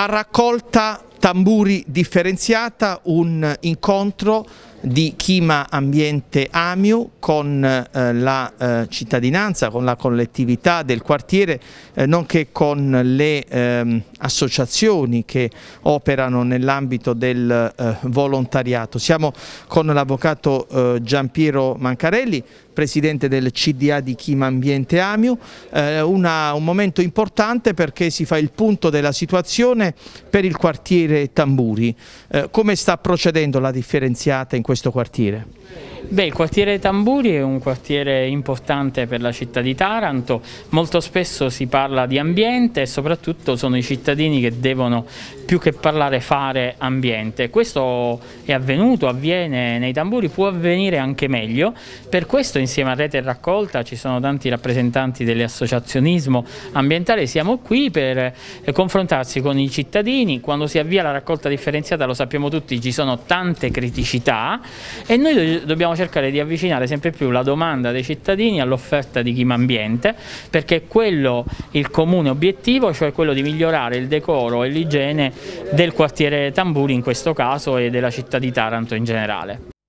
A raccolta Tamburi differenziata, un incontro di Chima Ambiente Amiu con la cittadinanza, con la collettività del quartiere, nonché con le associazioni che operano nell'ambito del volontariato. Siamo con l'avvocato Giampiero Mancarelli, presidente del CDA di Chima Ambiente Amiu, un momento importante perché si fa il punto della situazione per il quartiere Tamburi. Come sta procedendo la differenziata in questo quartiere? Il quartiere Tamburi è un quartiere importante per la città di Taranto, molto spesso si parla di ambiente e soprattutto sono i cittadini che devono, più che parlare, fare ambiente. Questo è avvenuto, avviene nei Tamburi, può avvenire anche meglio, per questo insieme a Rete Raccolta ci sono tanti rappresentanti dell'associazionismo ambientale, siamo qui per confrontarsi con i cittadini. Quando si avvia la raccolta differenziata, lo sappiamo tutti, ci sono tante criticità e noi dobbiamo cercare di avvicinare sempre più la domanda dei cittadini all'offerta di Chima Ambiente, perché è quello il comune obiettivo, cioè quello di migliorare il decoro e l'igiene del quartiere Tamburi in questo caso e della città di Taranto in generale.